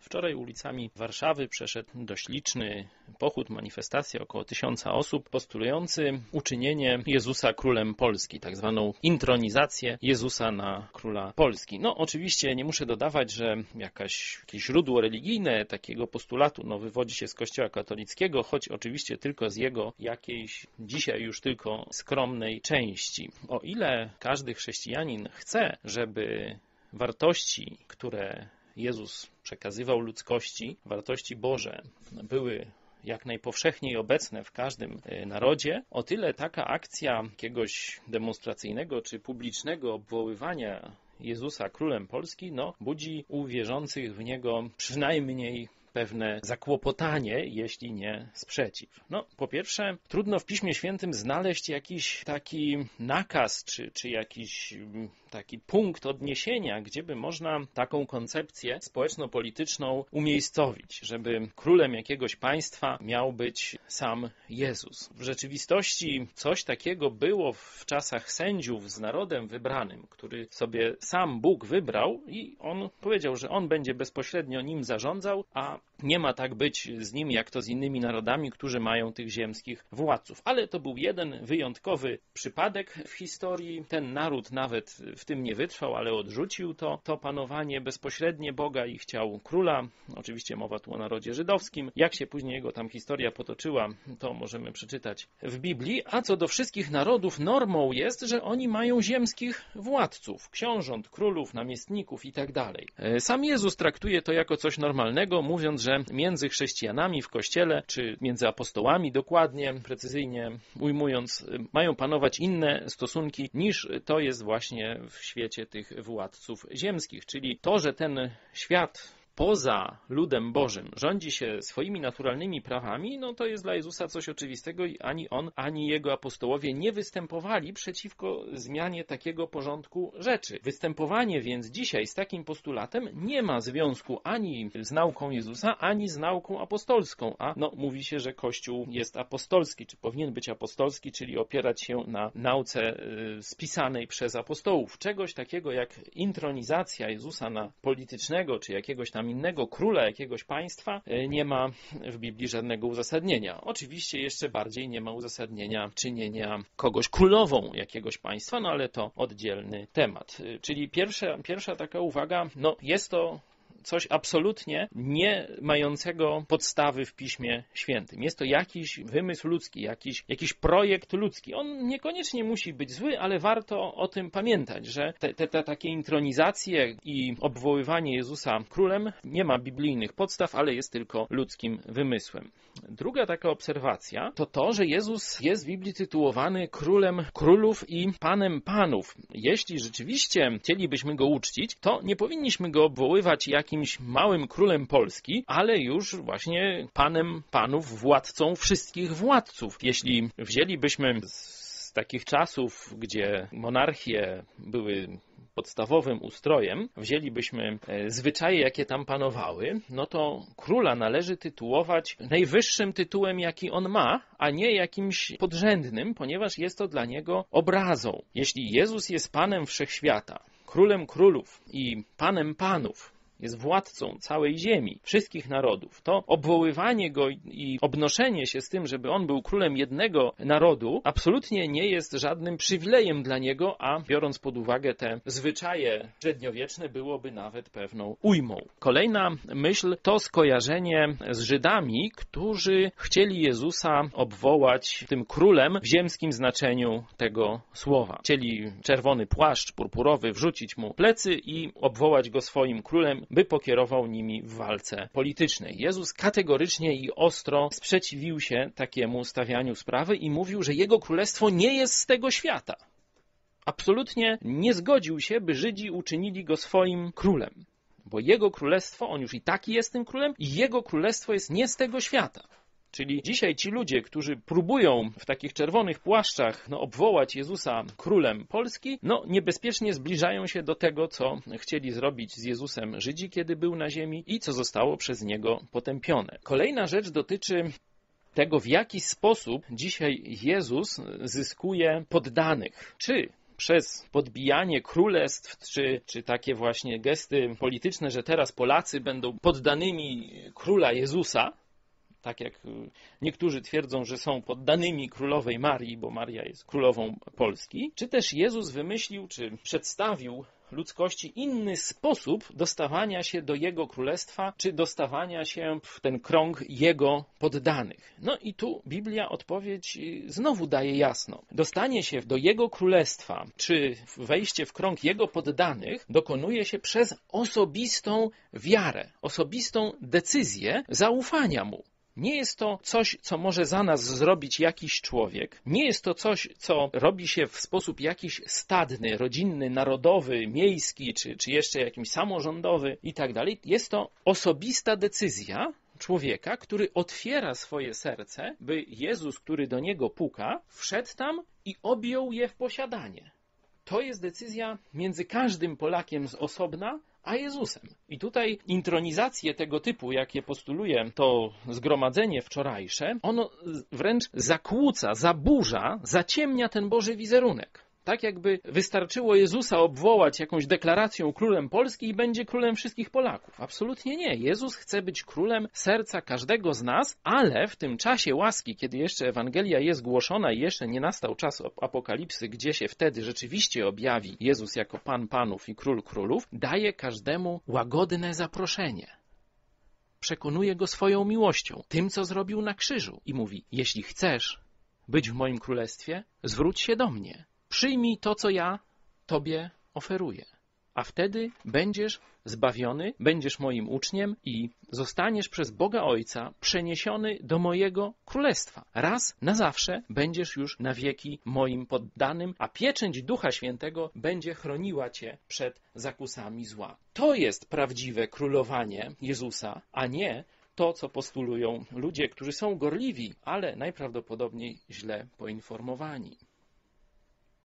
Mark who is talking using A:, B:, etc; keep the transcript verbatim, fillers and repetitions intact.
A: Wczoraj ulicami Warszawy przeszedł dość liczny pochód, manifestacja, około tysiąca osób, postulujący uczynienie Jezusa królem Polski, tak zwaną intronizację Jezusa na króla Polski. No oczywiście nie muszę dodawać, że jakaś, jakieś źródło religijne takiego postulatu no, wywodzi się z Kościoła katolickiego, choć oczywiście tylko z jego jakiejś dzisiaj już tylko skromnej części. O ile każdy chrześcijanin chce, żeby wartości, które Jezus przekazywał ludzkości, wartości Boże, były jak najpowszechniej obecne w każdym narodzie, o tyle taka akcja jakiegoś demonstracyjnego czy publicznego obwoływania Jezusa królem Polski, no, budzi u wierzących w Niego przynajmniej pewne zakłopotanie, jeśli nie sprzeciw. No, po pierwsze, trudno w Piśmie Świętym znaleźć jakiś taki nakaz, czy, czy jakiś taki punkt odniesienia, gdzie by można taką koncepcję społeczno-polityczną umiejscowić, żeby królem jakiegoś państwa miał być sam Jezus. W rzeczywistości coś takiego było w czasach sędziów z narodem wybranym, który sobie sam Bóg wybrał i on powiedział, że on będzie bezpośrednio nim zarządzał, a nie ma tak być z nim, jak to z innymi narodami, którzy mają tych ziemskich władców. Ale to był jeden wyjątkowy przypadek w historii. Ten naród nawet w tym nie wytrwał, ale odrzucił to, to panowanie bezpośrednie Boga i chciał króla. Oczywiście mowa tu o narodzie żydowskim. Jak się później jego tam historia potoczyła, to możemy przeczytać w Biblii. A co do wszystkich narodów, normą jest, że oni mają ziemskich władców, książąt, królów, namiestników i tak dalej. Sam Jezus traktuje to jako coś normalnego, mówiąc, że między chrześcijanami w Kościele, czy między apostołami dokładnie, precyzyjnie ujmując, mają panować inne stosunki niż to jest właśnie w świecie tych władców ziemskich. Czyli to, że ten świat poza ludem Bożym rządzi się swoimi naturalnymi prawami, no to jest dla Jezusa coś oczywistego i ani on, ani jego apostołowie nie występowali przeciwko zmianie takiego porządku rzeczy. Występowanie więc dzisiaj z takim postulatem nie ma związku ani z nauką Jezusa, ani z nauką apostolską, a no mówi się, że Kościół jest apostolski, czy powinien być apostolski, czyli opierać się na nauce y, spisanej przez apostołów. Czegoś takiego jak intronizacja Jezusa na politycznego, czy jakiegoś tam innego króla jakiegoś państwa nie ma w Biblii żadnego uzasadnienia. Oczywiście jeszcze bardziej nie ma uzasadnienia czynienia kogoś królową jakiegoś państwa, no ale to oddzielny temat. Czyli pierwsza, pierwsza taka uwaga, no jest to coś absolutnie nie mającego podstawy w Piśmie Świętym. Jest to jakiś wymysł ludzki, jakiś, jakiś projekt ludzki. On niekoniecznie musi być zły, ale warto o tym pamiętać, że te, te, te takie intronizacje i obwoływanie Jezusa królem nie ma biblijnych podstaw, ale jest tylko ludzkim wymysłem. Druga taka obserwacja to to, że Jezus jest w Biblii tytułowany królem królów i panem panów. Jeśli rzeczywiście chcielibyśmy go uczcić, to nie powinniśmy go obwoływać jak jakimś małym królem Polski, ale już właśnie panem panów, władcą wszystkich władców. Jeśli wzięlibyśmy z takich czasów, gdzie monarchie były podstawowym ustrojem, wzięlibyśmy zwyczaje, jakie tam panowały, no to króla należy tytułować najwyższym tytułem, jaki on ma, a nie jakimś podrzędnym, ponieważ jest to dla niego obrazą. Jeśli Jezus jest Panem Wszechświata, królem królów i panem panów, jest władcą całej ziemi, wszystkich narodów, to obwoływanie go i obnoszenie się z tym, żeby on był królem jednego narodu, absolutnie nie jest żadnym przywilejem dla niego, a biorąc pod uwagę te zwyczaje średniowieczne, byłoby nawet pewną ujmą. Kolejna myśl to skojarzenie z Żydami, którzy chcieli Jezusa obwołać tym królem w ziemskim znaczeniu tego słowa. Chcieli czerwony płaszcz purpurowy wrzucić mu w plecy i obwołać go swoim królem, by pokierował nimi w walce politycznej. Jezus kategorycznie i ostro sprzeciwił się takiemu stawianiu sprawy i mówił, że jego królestwo nie jest z tego świata. Absolutnie nie zgodził się, by Żydzi uczynili go swoim królem, bo jego królestwo, on już i taki jest tym królem, i jego królestwo jest nie z tego świata. Czyli dzisiaj ci ludzie, którzy próbują w takich czerwonych płaszczach no, obwołać Jezusa królem Polski, no niebezpiecznie zbliżają się do tego, co chcieli zrobić z Jezusem Żydzi, kiedy był na ziemi i co zostało przez niego potępione. Kolejna rzecz dotyczy tego, w jaki sposób dzisiaj Jezus zyskuje poddanych. Czy przez podbijanie królestw, czy, czy takie właśnie gesty polityczne, że teraz Polacy będą poddanymi króla Jezusa, tak jak niektórzy twierdzą, że są poddanymi królowej Marii, bo Maria jest królową Polski, czy też Jezus wymyślił, czy przedstawił ludzkości inny sposób dostawania się do Jego królestwa, czy dostawania się w ten krąg Jego poddanych. No i tu Biblia odpowiedź znowu daje jasno. Dostanie się do Jego królestwa, czy wejście w krąg Jego poddanych dokonuje się przez osobistą wiarę, osobistą decyzję zaufania Mu. Nie jest to coś, co może za nas zrobić jakiś człowiek. Nie jest to coś, co robi się w sposób jakiś stadny, rodzinny, narodowy, miejski, czy, czy jeszcze jakiś samorządowy i tak dalej. Jest to osobista decyzja człowieka, który otwiera swoje serce, by Jezus, który do niego puka, wszedł tam i objął je w posiadanie. To jest decyzja między każdym Polakiem z osobna, a Jezusem. I tutaj intronizacje tego typu, jakie postuluje to zgromadzenie wczorajsze, ono wręcz zakłóca, zaburza, zaciemnia ten Boży wizerunek. Tak jakby wystarczyło Jezusa obwołać jakąś deklaracją królem Polski i będzie królem wszystkich Polaków. Absolutnie nie. Jezus chce być królem serca każdego z nas, ale w tym czasie łaski, kiedy jeszcze Ewangelia jest głoszona i jeszcze nie nastał czas apokalipsy, gdzie się wtedy rzeczywiście objawi Jezus jako Pan Panów i Król Królów, daje każdemu łagodne zaproszenie. Przekonuje go swoją miłością, tym, co zrobił na krzyżu i mówi, jeśli chcesz być w moim królestwie, zwróć się do mnie. Przyjmij to, co ja Tobie oferuję, a wtedy będziesz zbawiony, będziesz moim uczniem i zostaniesz przez Boga Ojca przeniesiony do mojego królestwa. Raz na zawsze będziesz już na wieki moim poddanym, a pieczęć Ducha Świętego będzie chroniła Cię przed zakusami zła. To jest prawdziwe królowanie Jezusa, a nie to, co postulują ludzie, którzy są gorliwi, ale najprawdopodobniej źle poinformowani.